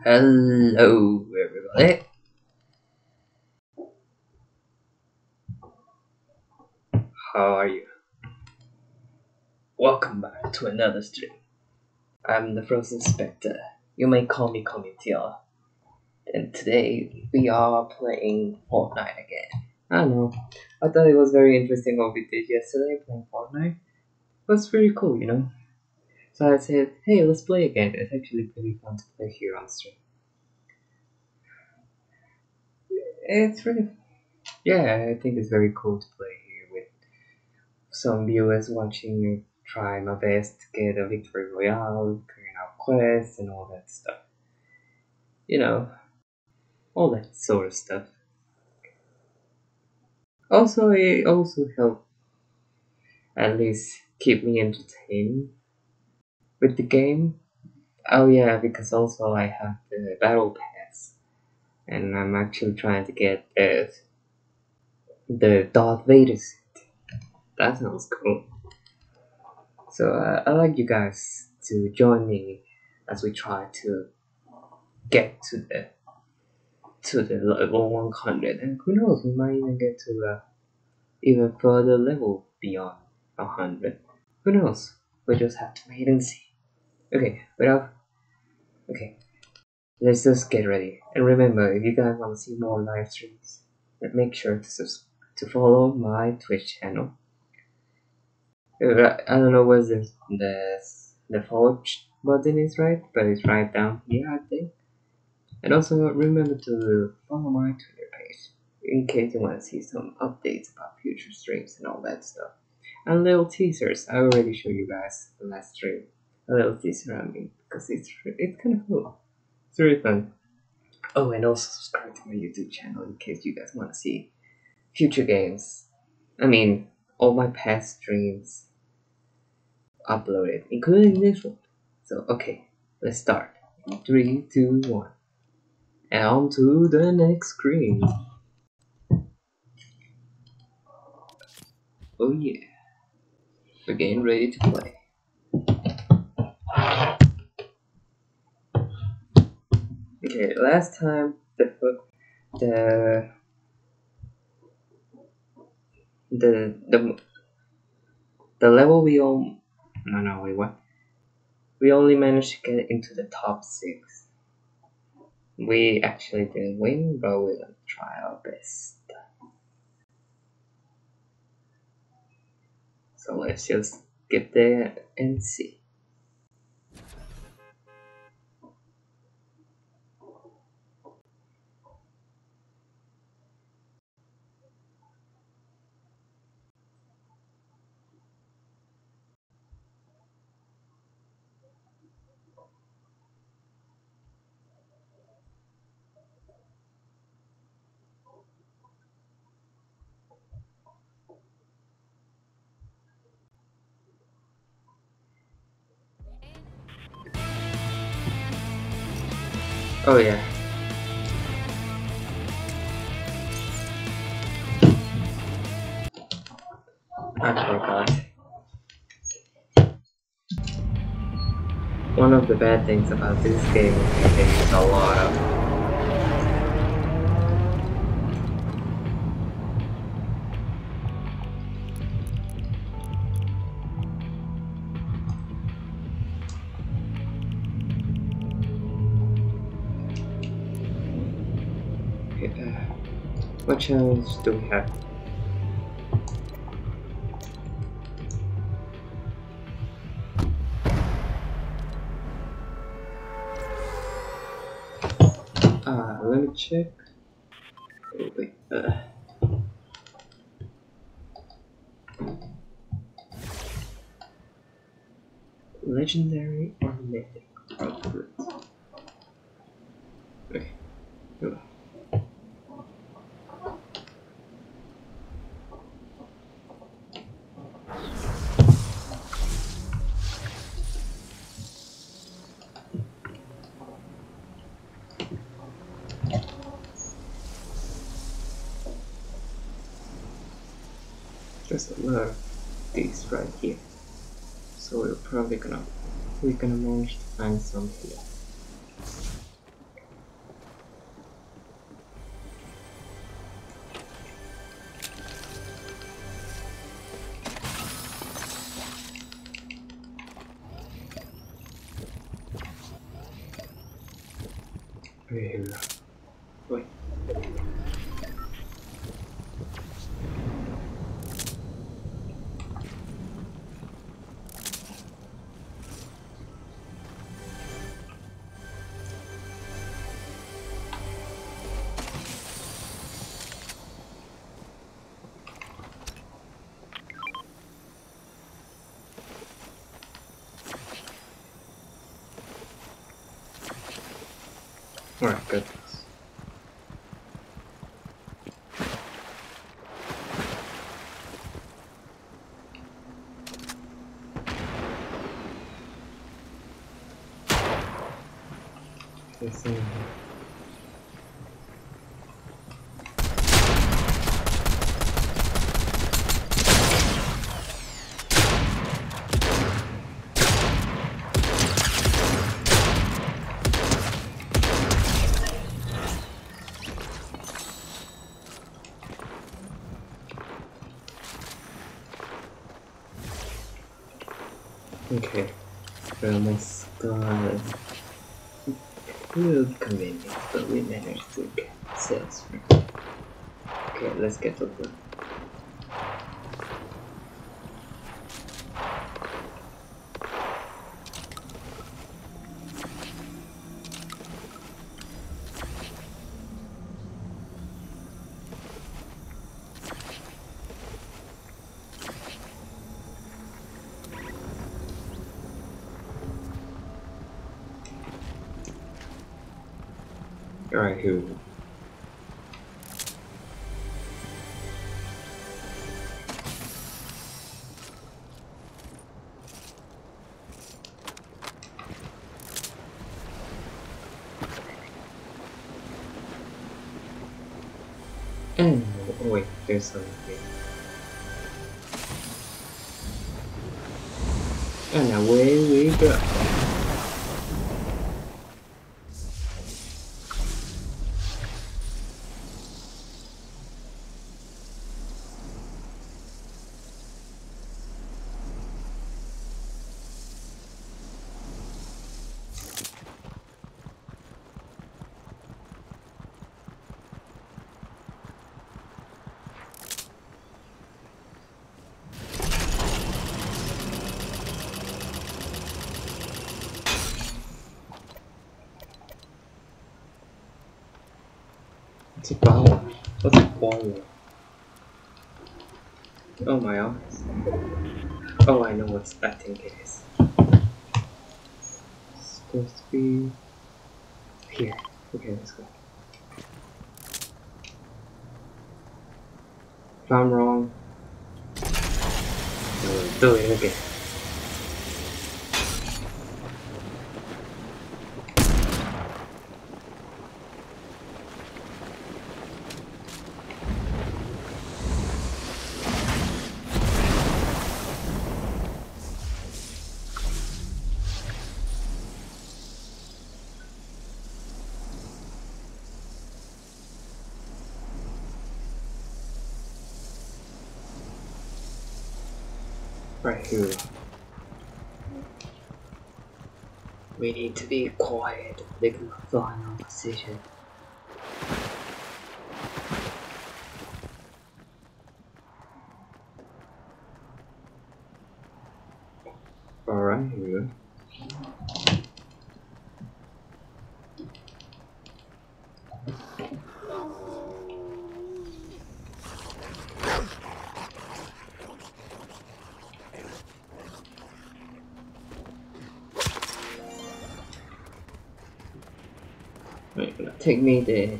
Hello everybody, how are you? Welcome back to another stream. I'm the Frozen Spectre. You may call me Comitiel. And today we are playing Fortnite again. I don't know, I thought it was very interesting what we did yesterday playing Fortnite. It was pretty cool, you know? So I said, hey, let's play again. It's actually pretty fun to play here on stream. It's really, yeah, I think it's very cool to play here with some viewers watching me try my best to get a victory royale, carrying out quests, and all that stuff. You know, all that sort of stuff. Also, it also helped at least keep me entertained with the game. Oh yeah, because also I have the battle pass, and I'm actually trying to get the Darth Vader suit. That sounds cool. So I'd like you guys to join me as we try to get to the level 100, and who knows, we might even get to a even further level beyond 100. Who knows? We just have to wait and see. Okay, let's just get ready. And remember, if you guys want to see more live streams, make sure to follow my Twitch channel. I don't know where the follow button is, right? But it's right down here, I think. And also remember to follow my Twitter page in case you want to see some updates about future streams and all that stuff. And little teasers. I already showed you guys the last stream. A little teaser, I mean, because it's kind of cool. It's really fun. Oh, and also subscribe to my YouTube channel in case you guys want to see future games. I mean, all my past streams uploaded, including this one. So, okay, let's start. 3, 2, 1. And on to the next screen. Oh yeah, we're getting ready to play. Okay, last time the level we all no wait what we only managed to get into the top 6. We actually didn't win, but we're gonna try our best. So let's just get there and see. Oh yeah. I forgot. One of the bad things about this game is there is a lot of what challenge do we have? Let me check. Oh, wait, legendary or mythic? Okay, go. There's a lot of these right here, so we're gonna manage to find some here. Here. Wait. Alright, good. Let's see. Okay, we almost got good convenience, but we managed to get sales. Okay, let's get to them. Alright, here we go. And oh wait, there's something. And away we go. What's a power? What's a power? Oh my eyes. Oh, I know what that thing is. It's supposed to be here. Okay, let's go. If I'm wrong, we'll do it again. Right here. We need to be quiet. They can final decision. Alright, here we go. Wait, take me there.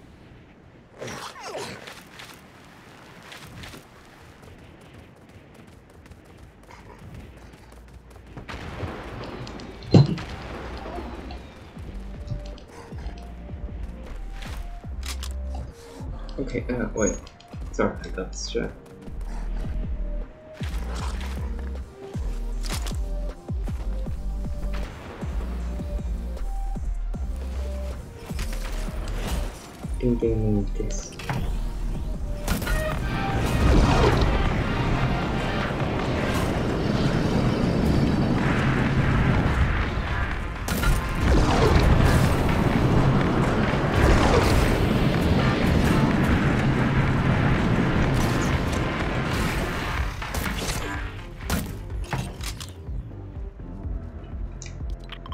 Okay, wait. Sorry, I got distracted. I think they need this.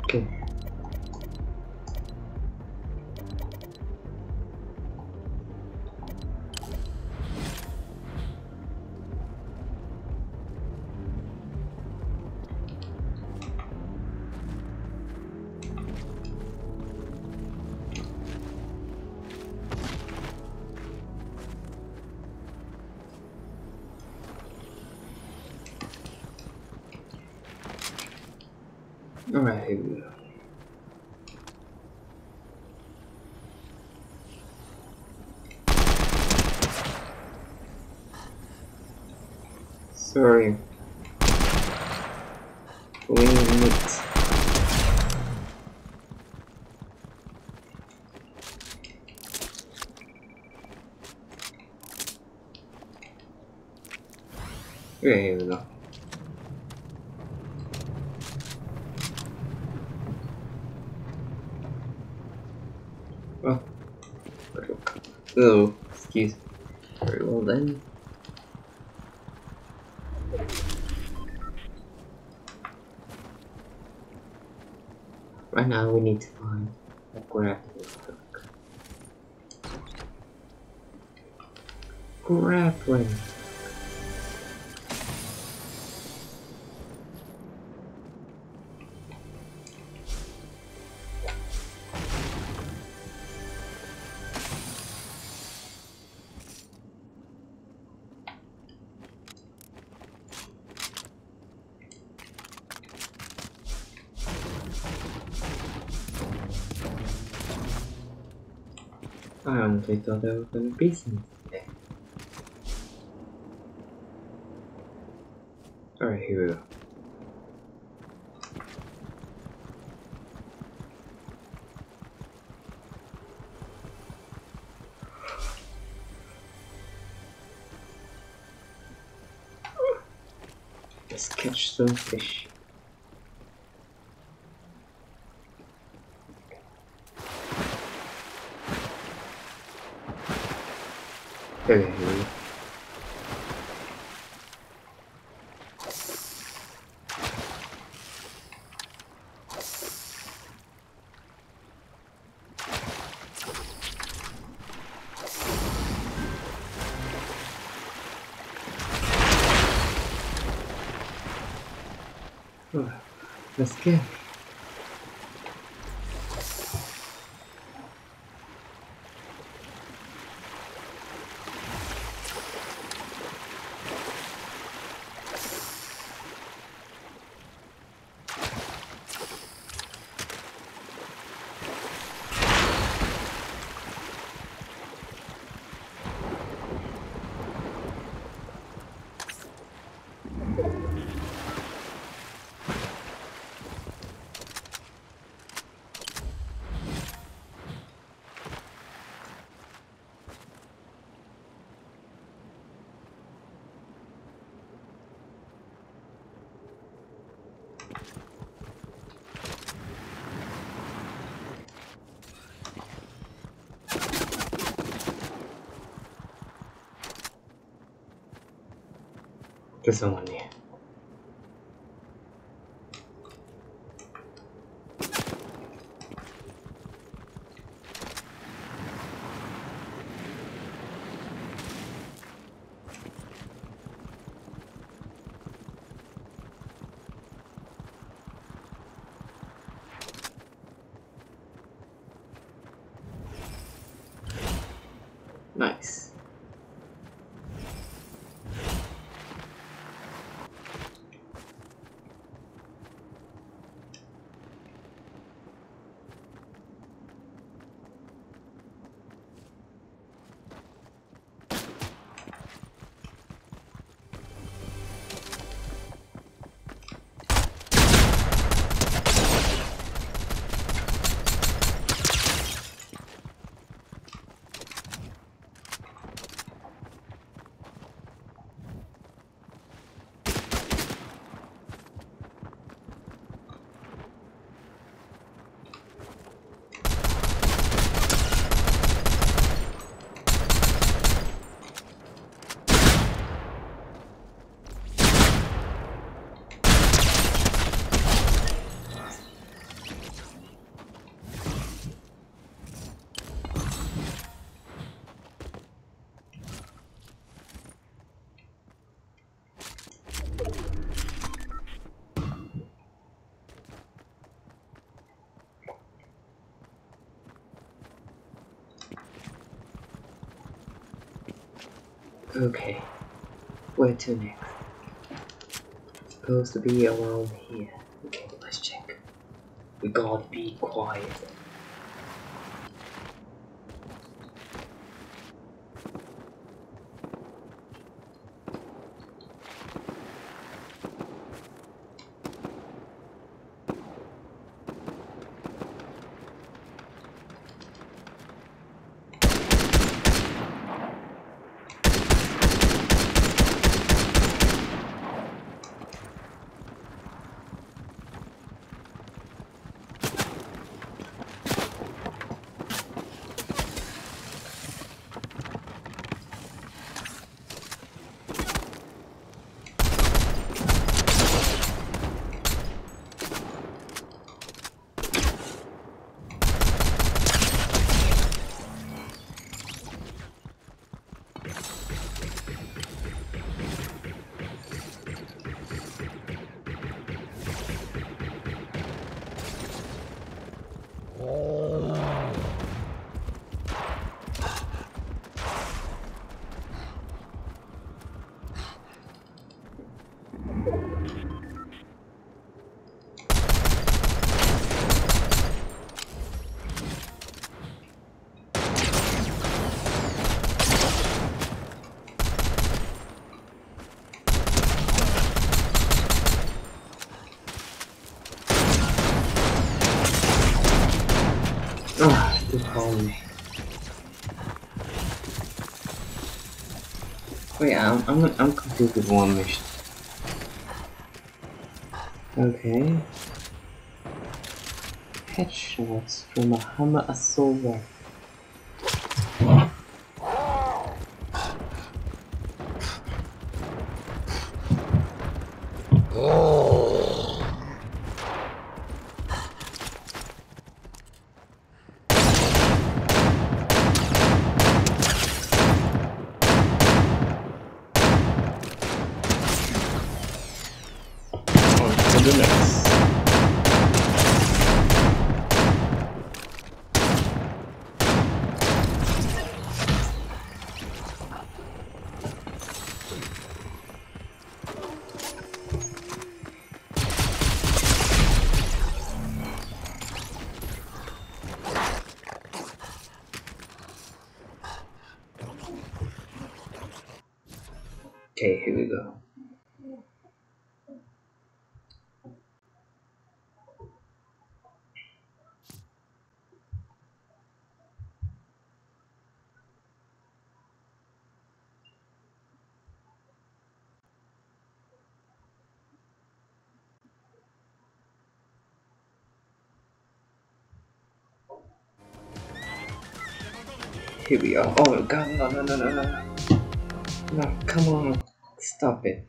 Okay. Alright, here we go. Sorry. We need it. Okay, here we go. Oh, oh, excuse me. Very well then. Right now we need to find a grappling hook. Grappling. I honestly thought there was gonna be something there. Alright, here we go. Let's catch some fish. Okay, here we go. Oh, let's go. There's someone here. Nice. Okay, where to next? Supposed to be around here. Okay, let's check. We gotta be quiet. Ah, too hard. Wait, I'm complete with one mission. Okay. Headshots from a hammer assault rifle. On to the next. Okay, here we go. Here we are. Oh god, no, no, no, no, no, no. No, come on. Stop it.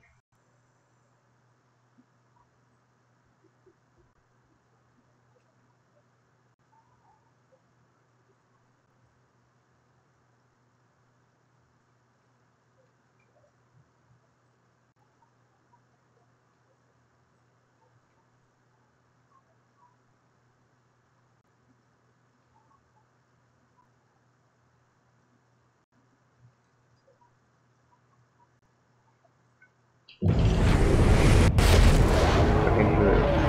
Okay, here we go.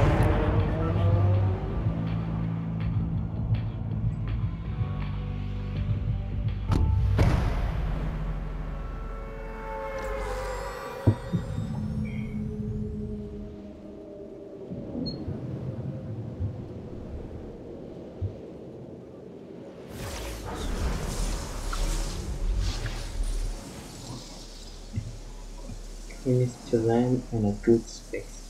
We need to land in a good space.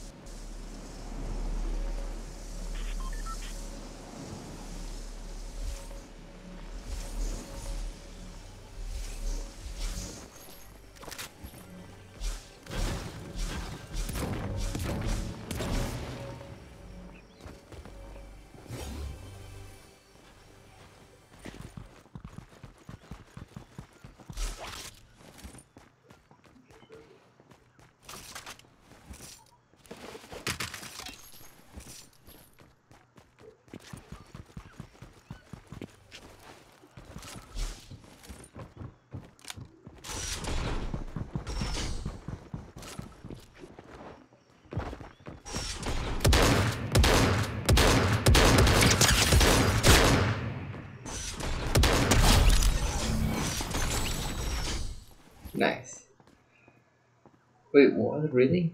Wait, what? Really?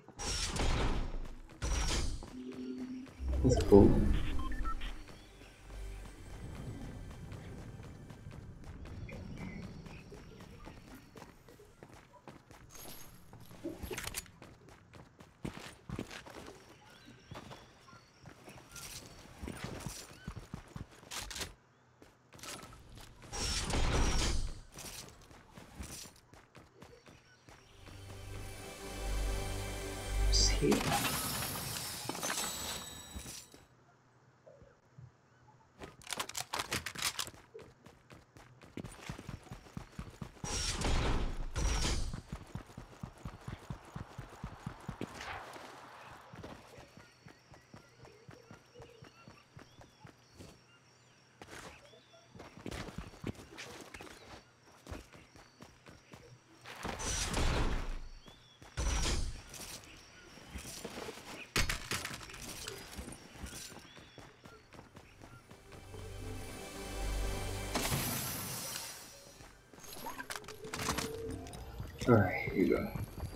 That's cool. See. Alright, here you go.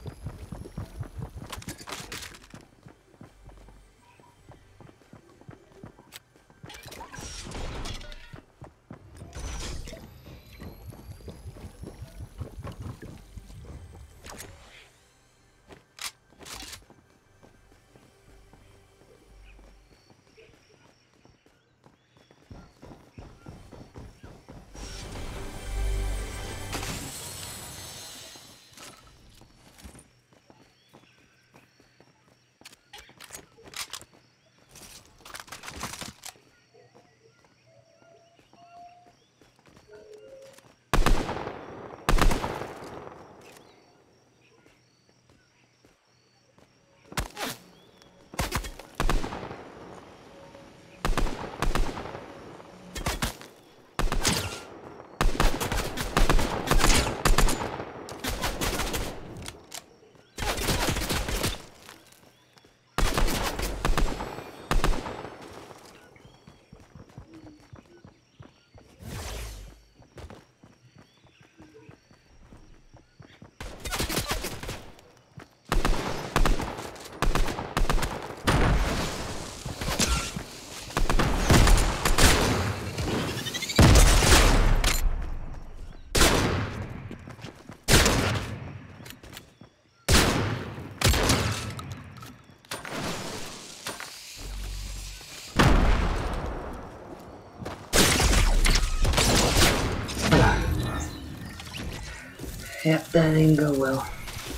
Yep, that didn't go well.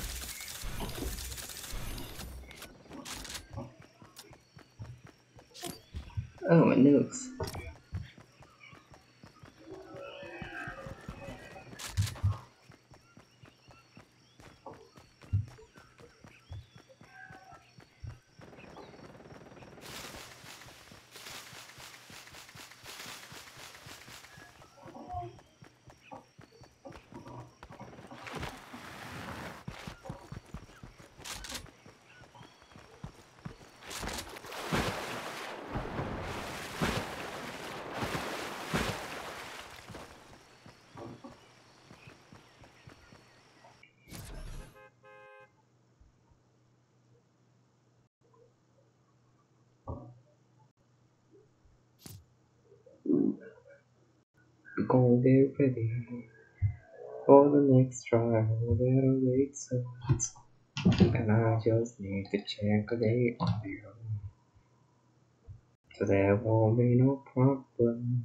Oh, my nukes. Go there ready for the next trial that awaits us. And I just need to check a day on you. So there won't be no problem.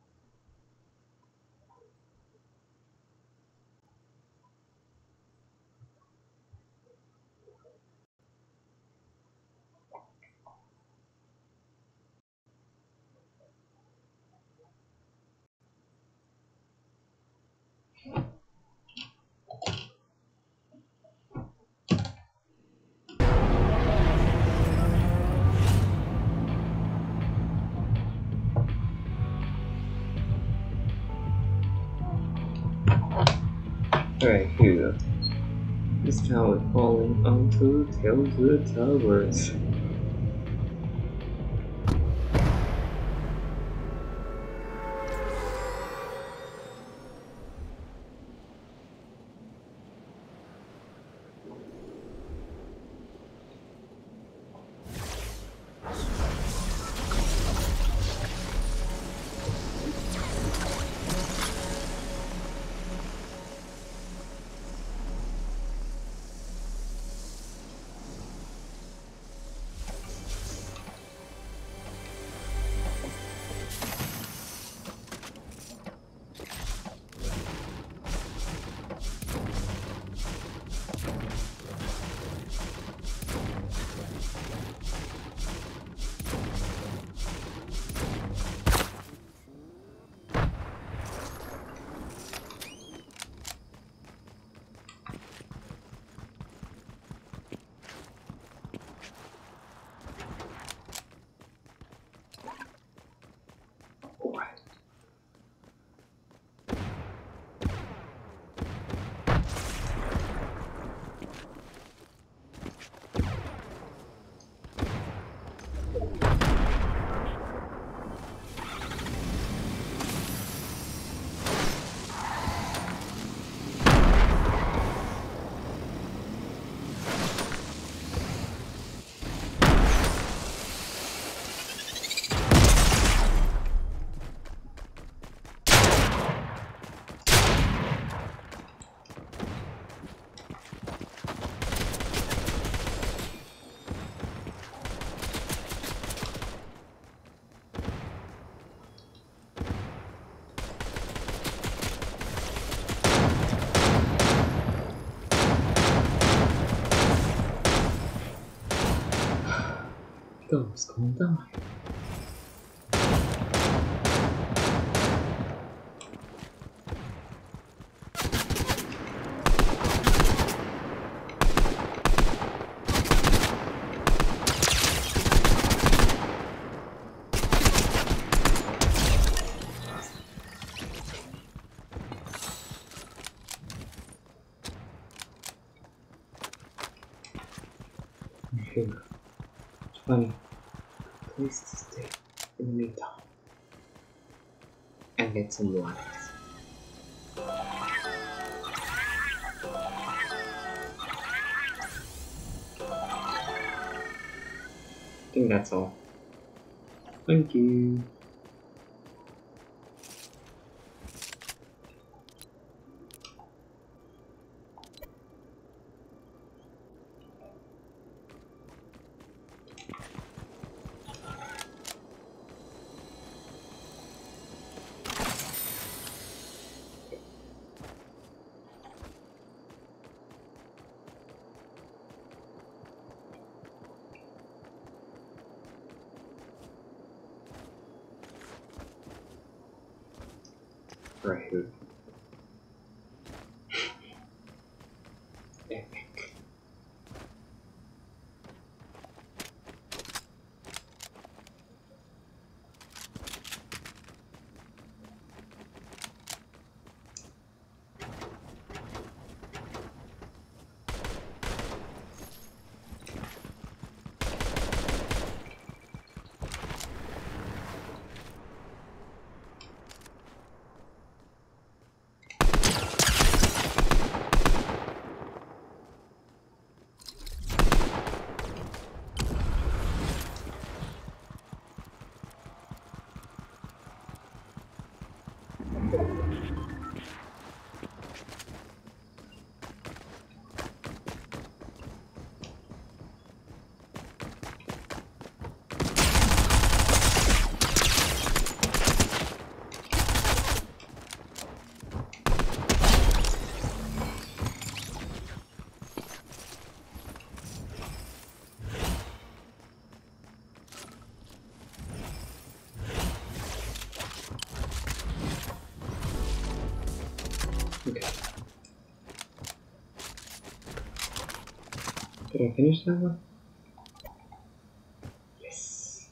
Alright, here we go. This tower is falling onto the towers. Those gonna die. Here, 20 place to stay in the meantime and get some light. I think that's all. Thank you. Right here. Epic. Okay. Did I finish that one? Yes.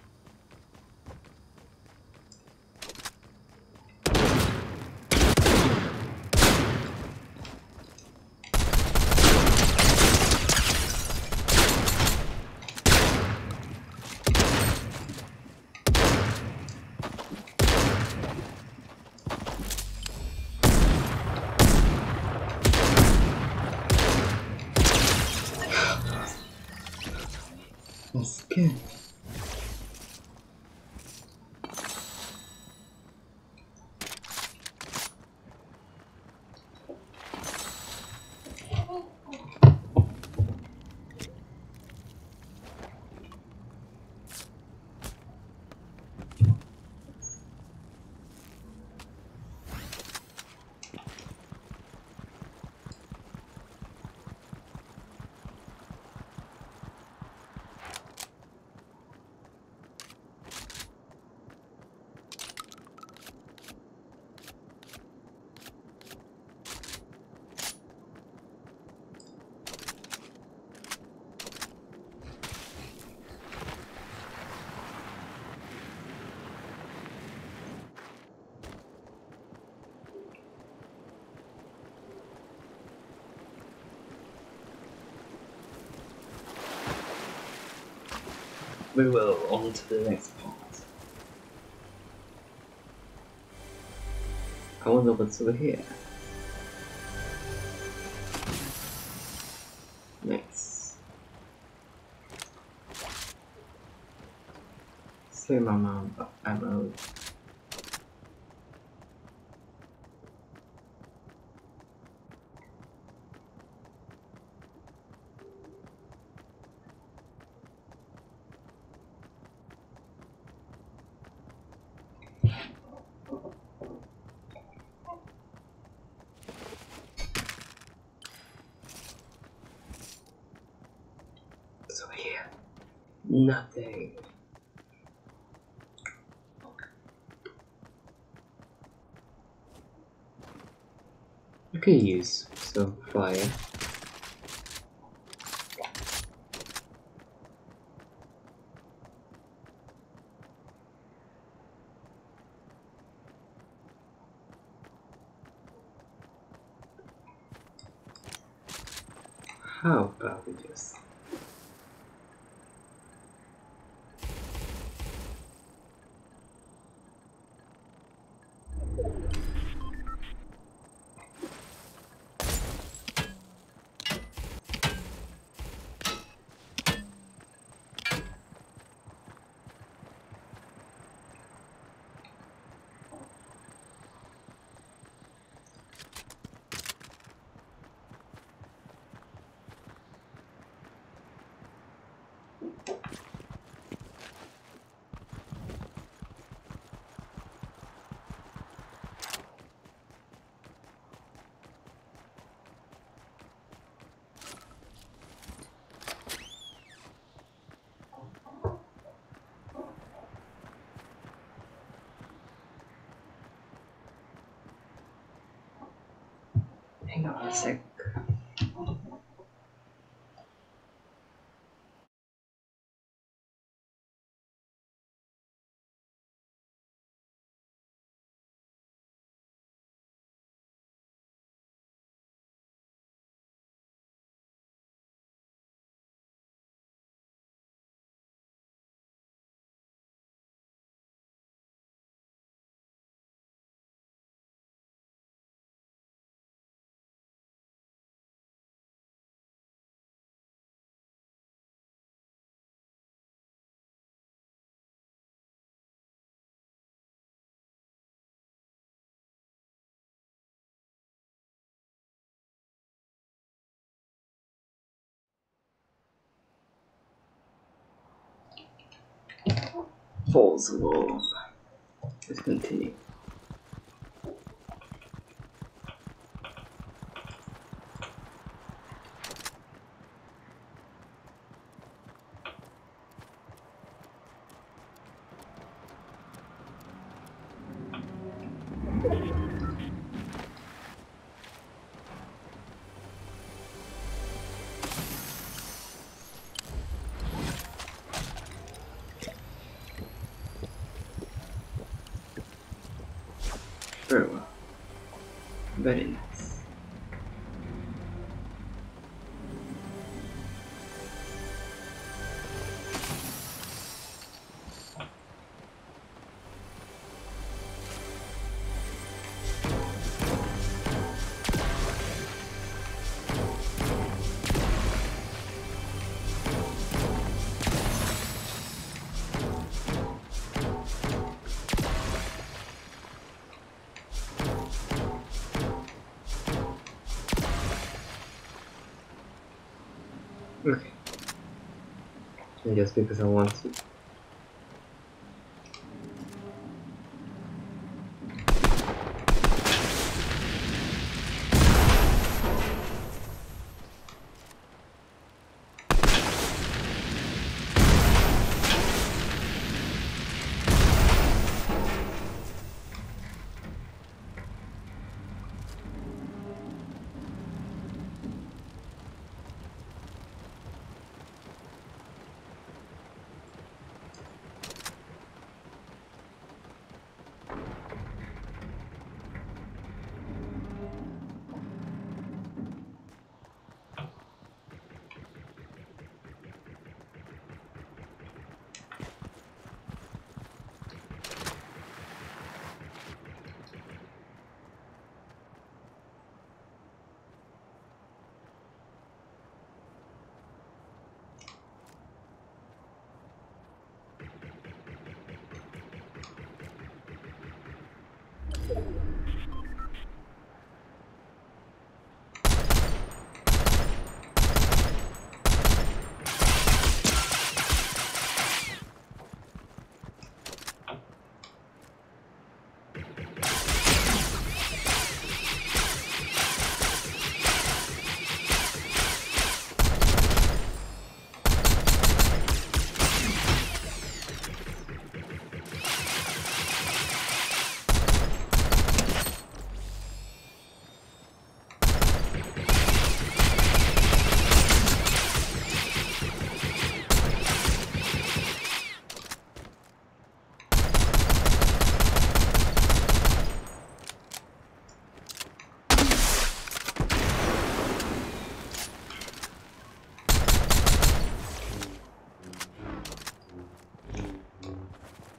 That's good. We will on to the next part. I wonder what's over here. Nice. Same amount of ammo. Nothing. I can use some fire. How about we just hang on a sec? False alarm. Let's continue. Very well. Very nice. Okay. And just because I want to.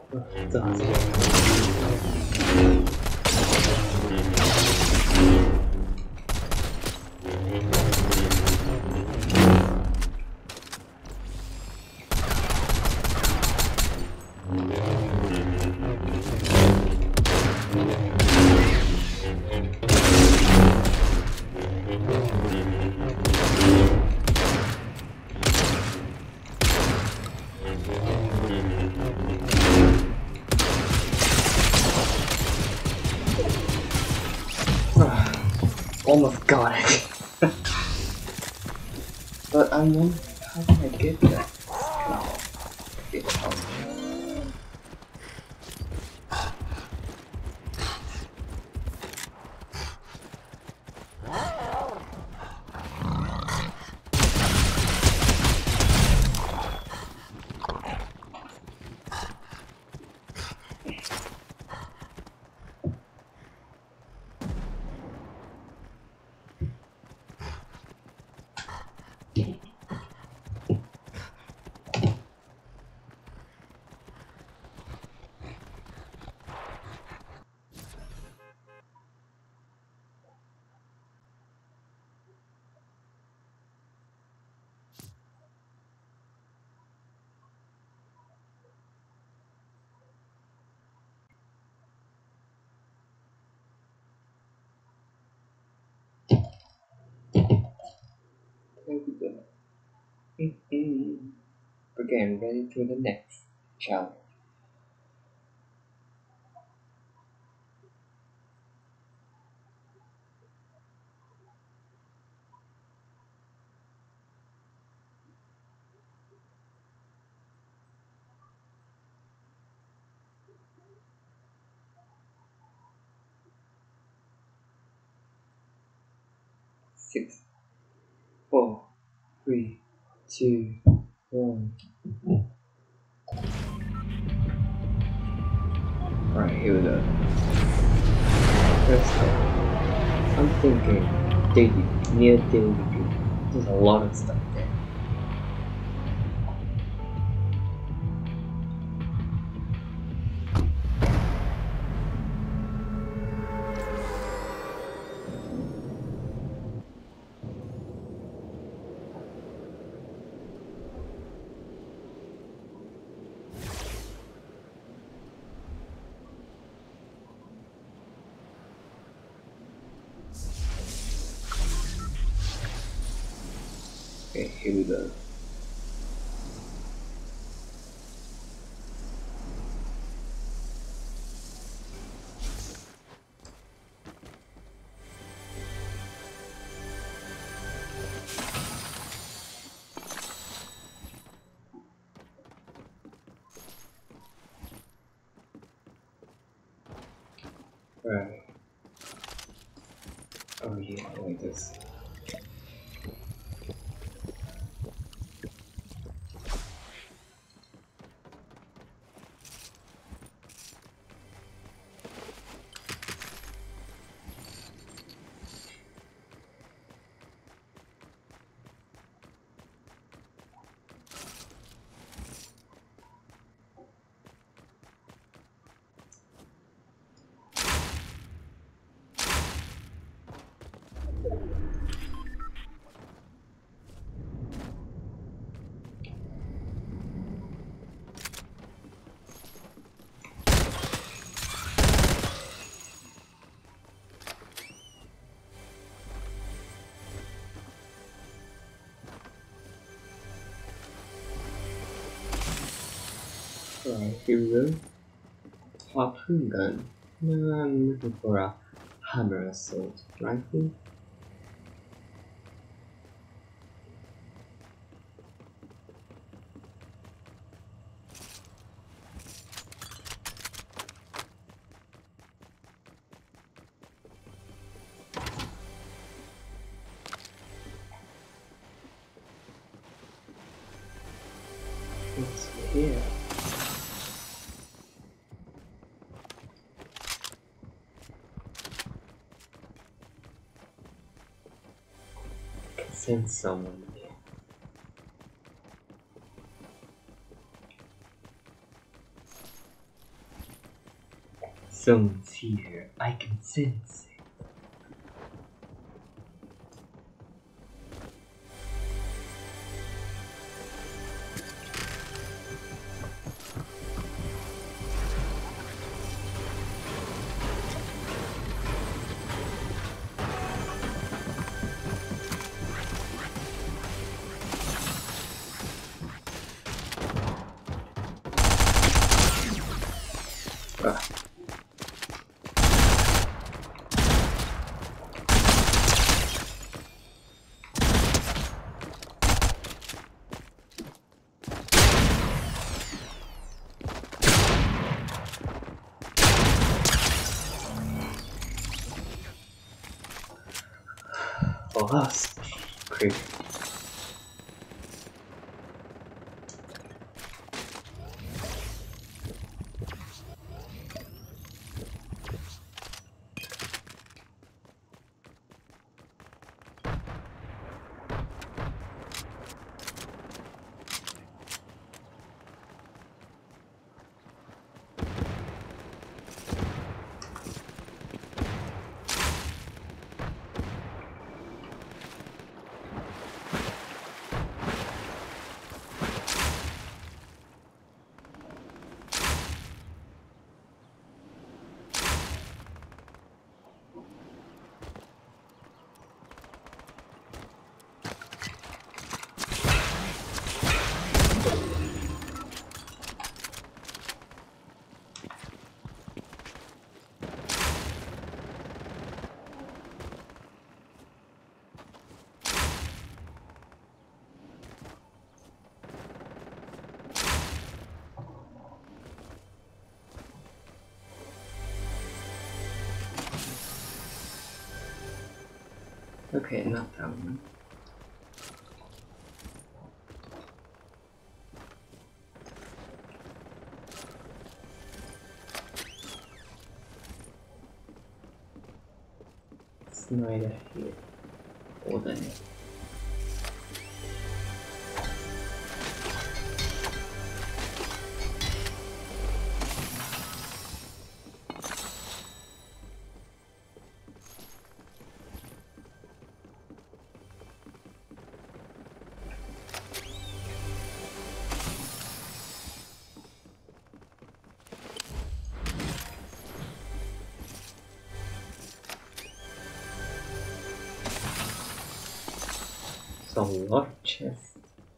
这还是要almost got it. But I wonder how can I get that? No, it's hard. Again, ready to the next challenge. Six, four, three, two, one. Alright, here we go. First up, I'm thinking near daily view. There's a lot of stuff there. Okay, here we go. Right. Oh yeah, like this. Alright, here we go. Harpoon gun. Now I'm looking for a hammer assault rifle. What's here? I can sense someone here. Someone's here. I can sense it. Ah. Lost. Creep. Okay, not that one. It's neither here or there. A lot of chests.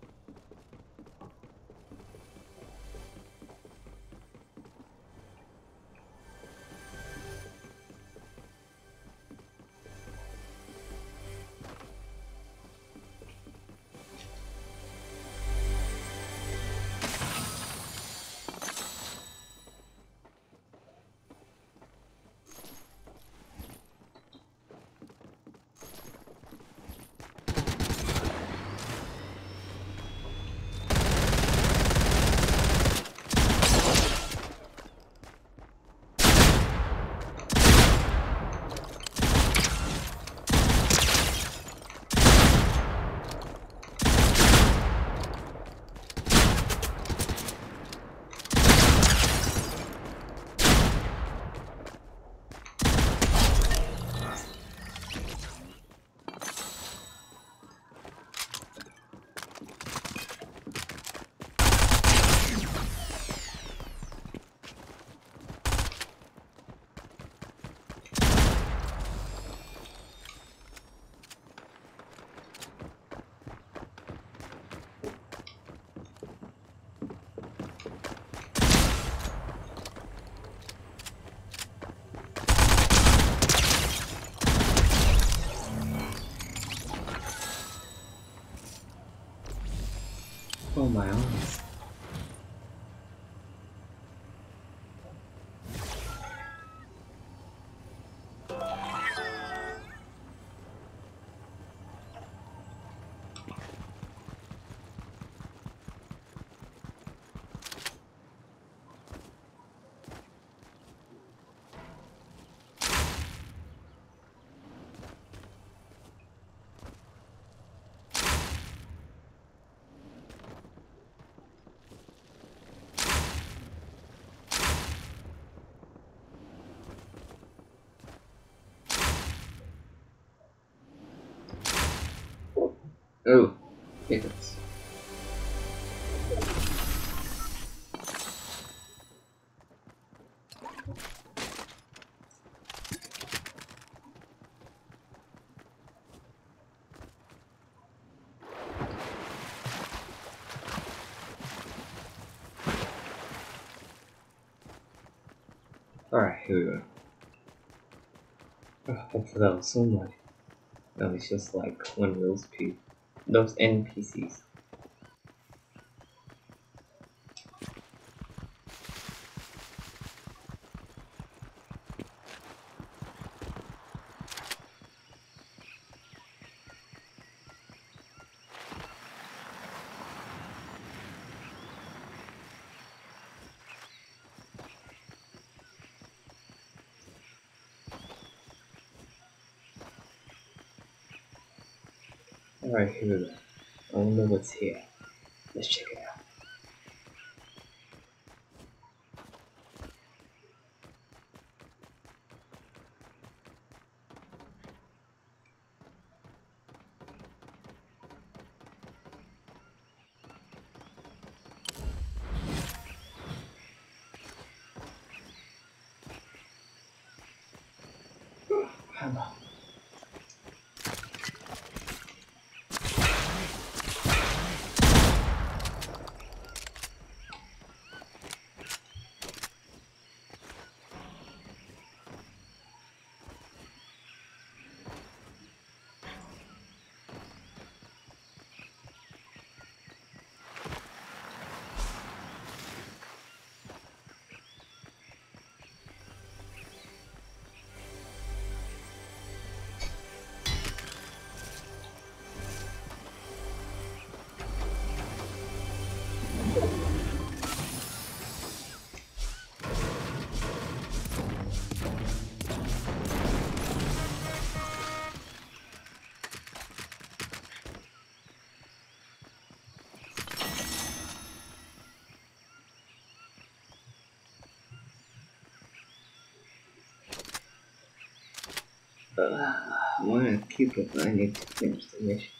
Oh my arms. Alright, here we go. Hopefully that was so much. That was just like one of those NPCs. Alright, here we go. I don't know what's here. Let's check it out. Hammer. I wanna keep it, but I need to finish the mission.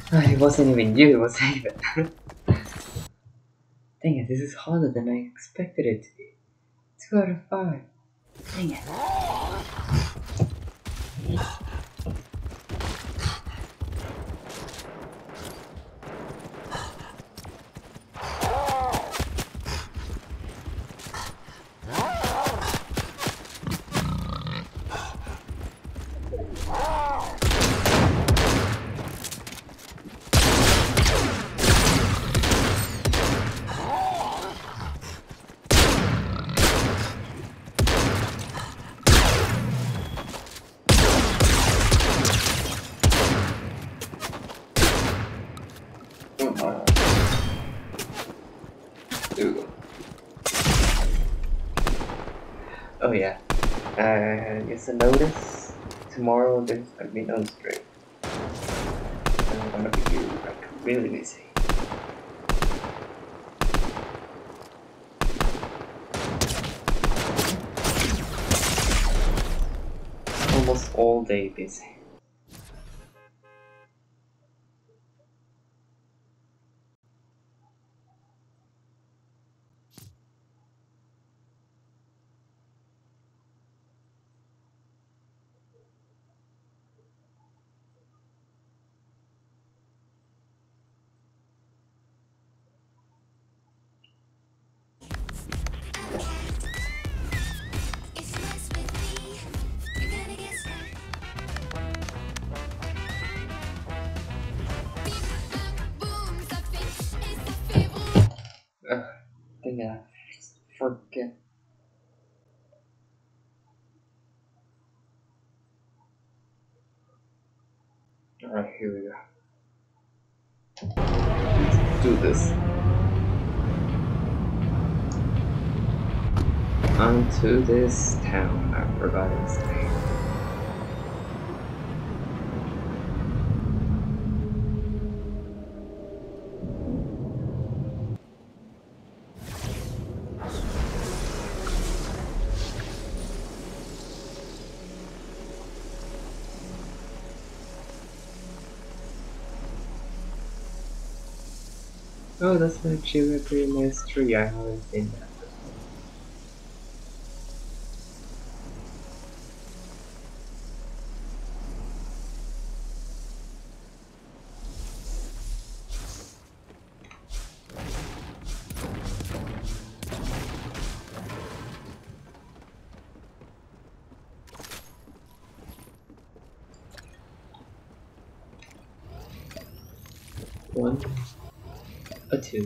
It wasn't even you, it was Haven. Dang it, this is harder than I expected it to be. 2 out of 5. Dang it. Ooh. Oh yeah, just a notice. Tomorrow there's gonna be no stream. I'm gonna be like really busy. Almost all day busy. I think I forget. Alright, here we go. Let's do this. Onto this town. I forgot its name. Oh, that's actually a pretty nice tree. I haven't seen that before. One, a two.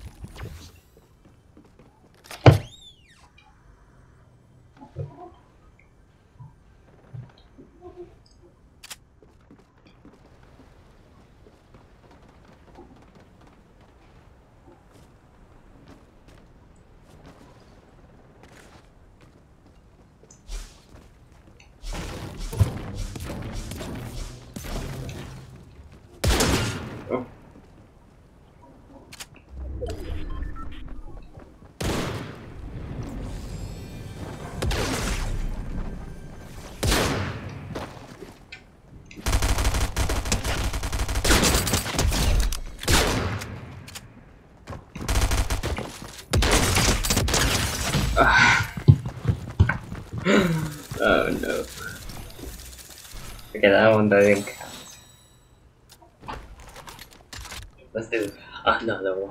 Oh. Oh no. Okay, that one doesn't count. Let's do another one.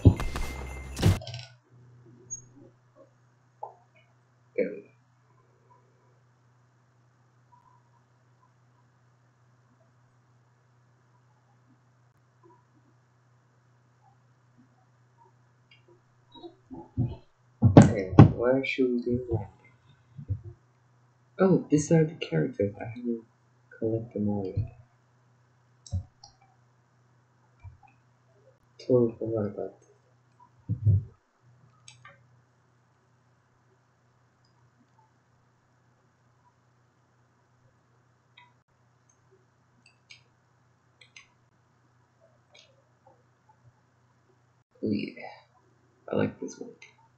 Go. where should we land? Oh, these are the characters. I haven't collected them all yet. Totally forgot about this. Oh yeah, I like this one.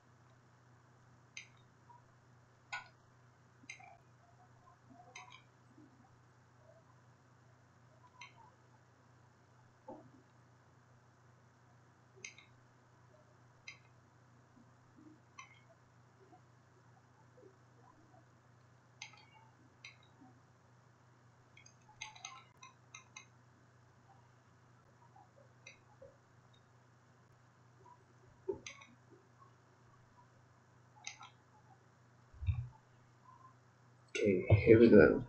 Okay, here we go.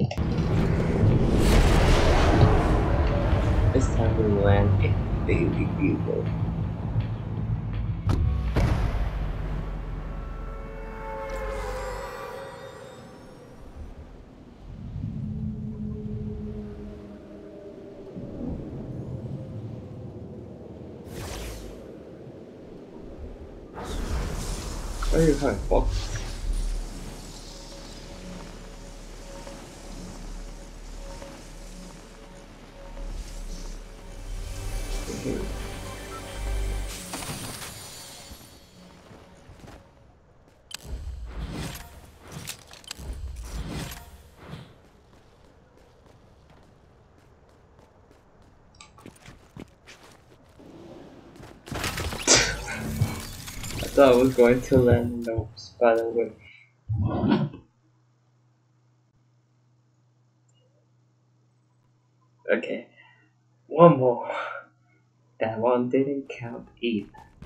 This time we land in Baby Bugle. Where you high, Fox? I thought I was going to land in the spider web. Okay, one more. That one didn't count either.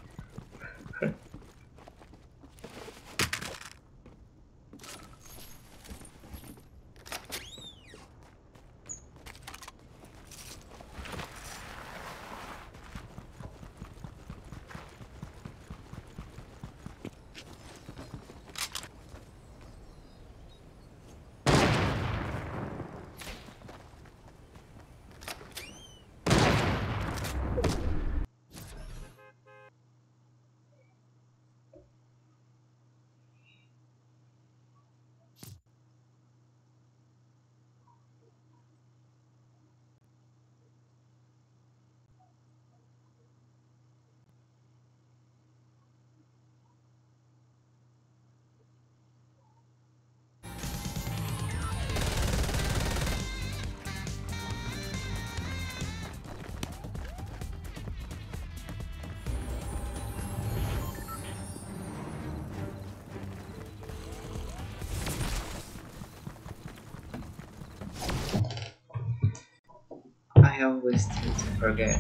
I always tend to forget.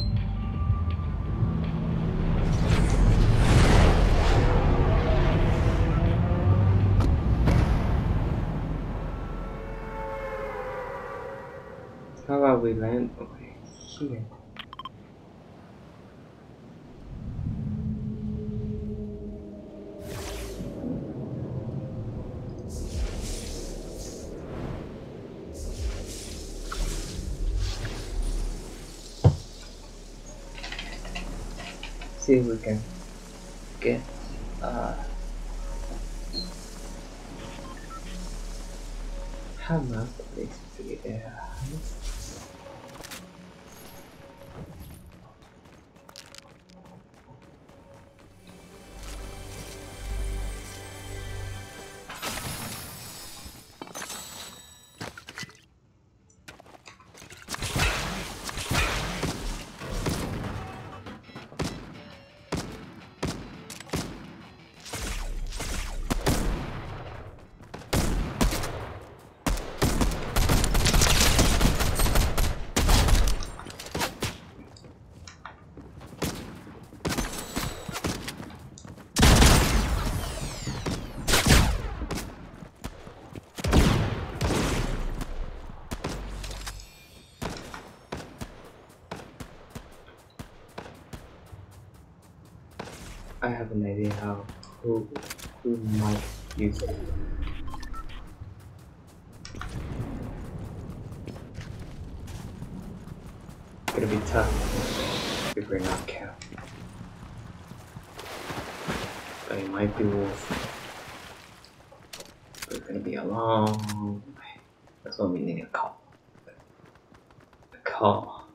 How about we land over here? See if we can get how much this to get there. I have an idea how cool We might use it. It'll be tough if we're not careful. But it might be worth it. It's gonna be a long way. That's why we need a call. A call.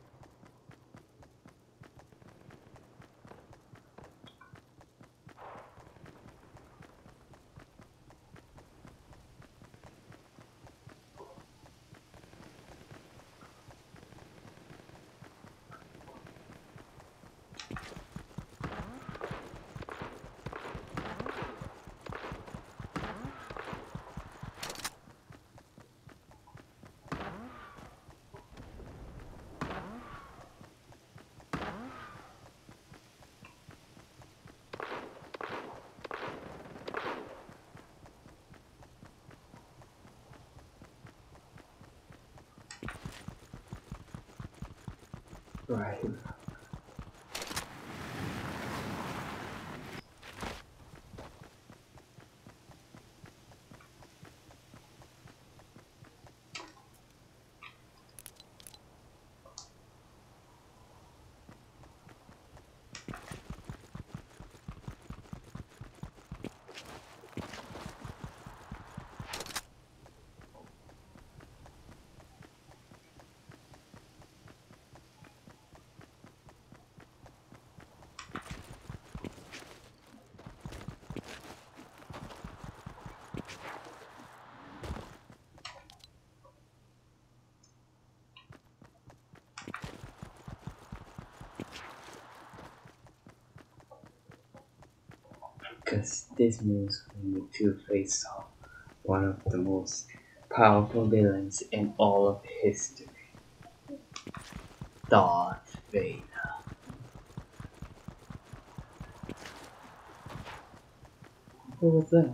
Right. Because this means we need to face off one of the most powerful villains in all of history. Darth Vader. What was that?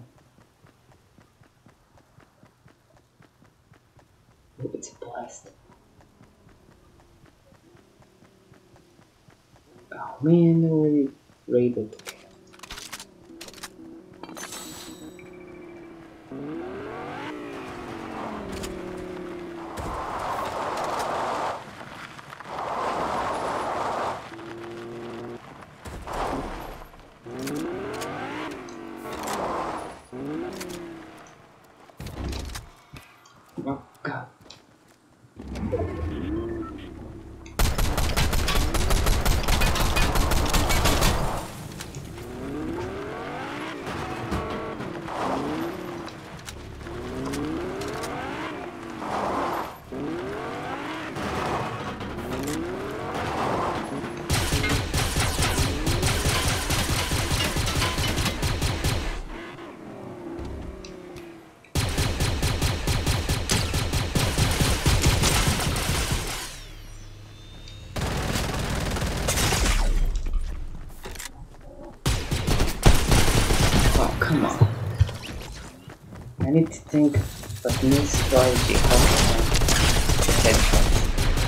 Oh, it's a blast. Oh man, they already raided. Oh god. Oh, come on. I need to think of new strategy how to headshot.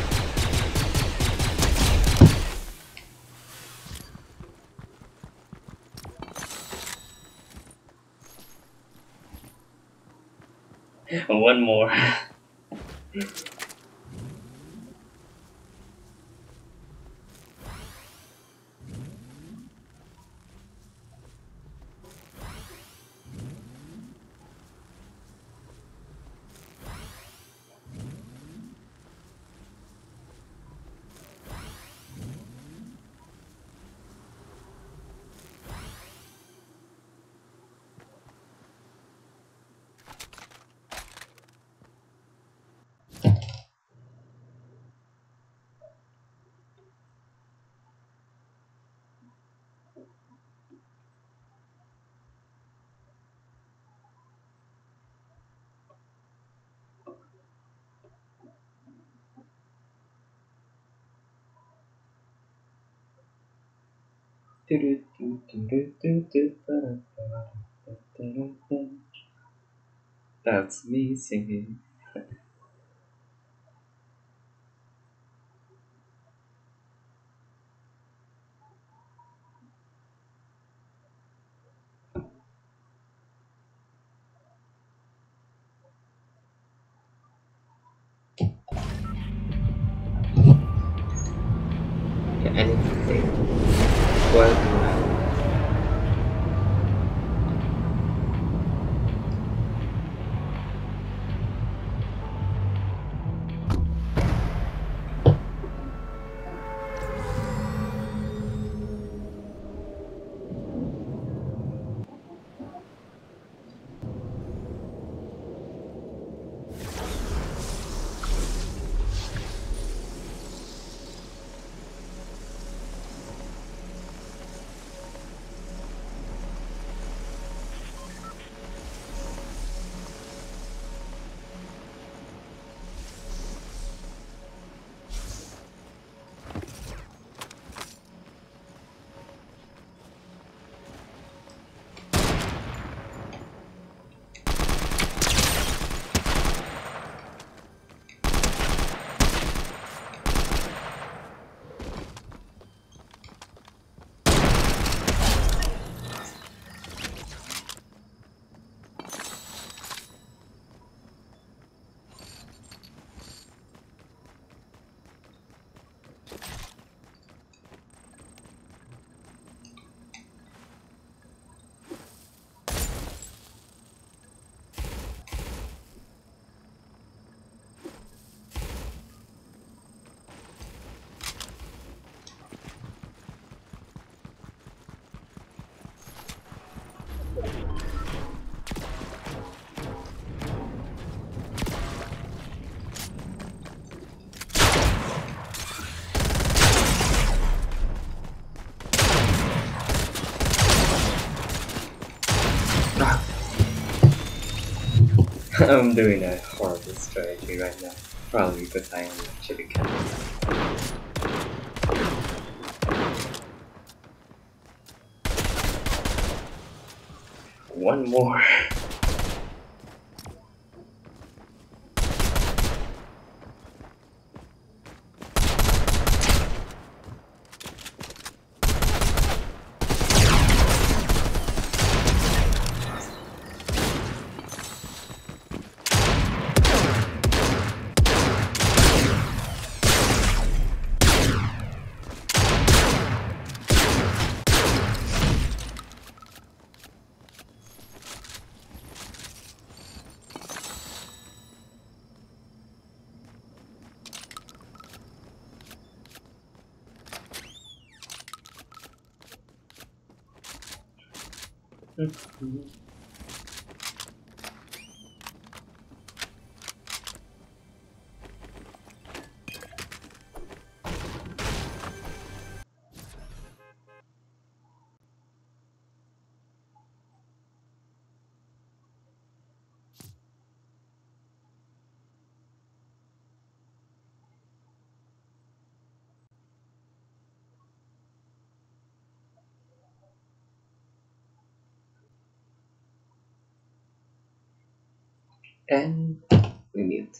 One more. That's me singing. anything. Well, I'm doing a horrible strategy right now. Probably because I am actually killing. One more. And we mute.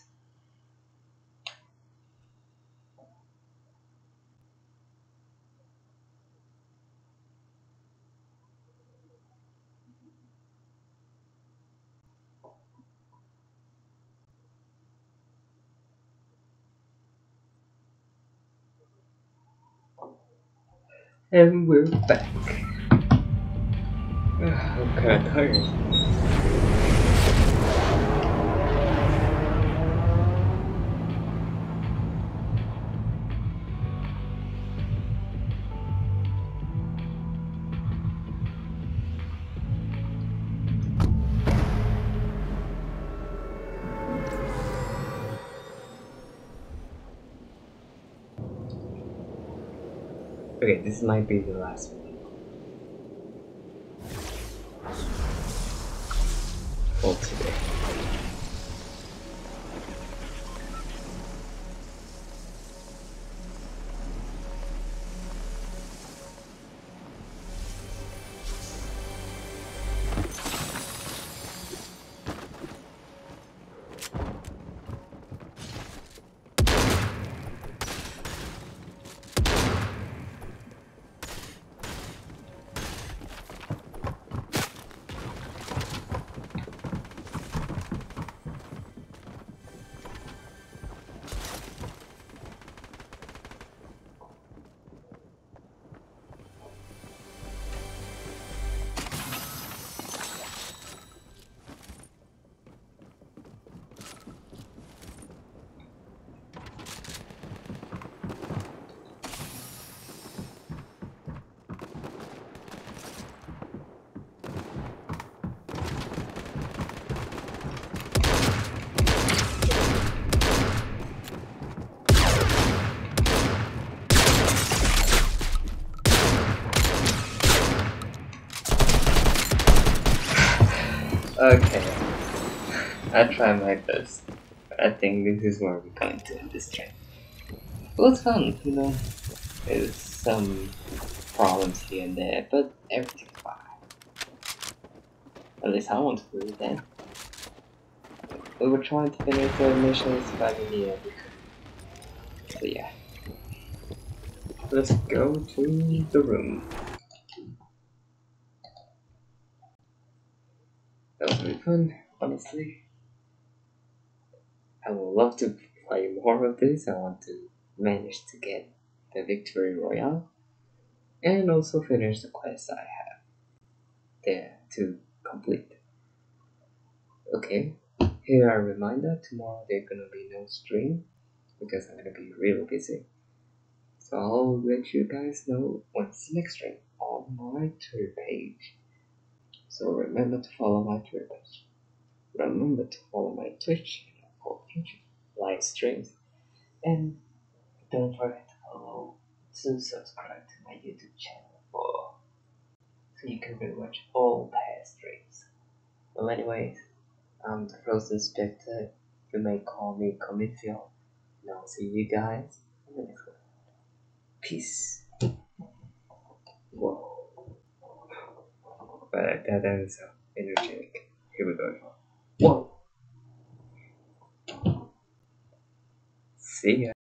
And we're back. I'm kinda tired. Okay, this might be the last one for today. Okay, I try my best. I think this is where we're going to end this trip. It was fun, you know. There's some problems here and there, but everything's fine. At least I want to believe that. We were trying to finish the missions, but in the end we couldn't. So yeah, let's go to the room. That was really fun, honestly. I would love to play more of this. I want to manage to get the victory royale and also finish the quest I have there to complete. Okay, here a reminder, tomorrow there's gonna be no stream because I'm gonna be real busy. So I'll let you guys know when's the next stream on my Twitter page. So remember to follow my Twitter page. Remember to follow my Twitch for future live streams. And don't forget to subscribe to my YouTube channel so you can rewatch all past streams. Well anyways, I'm the Frozen Spectre. You may call me Comithio. And I'll see you guys in the next one. Peace. Whoa. But that is so energetic. Here we go. Whoa. See ya.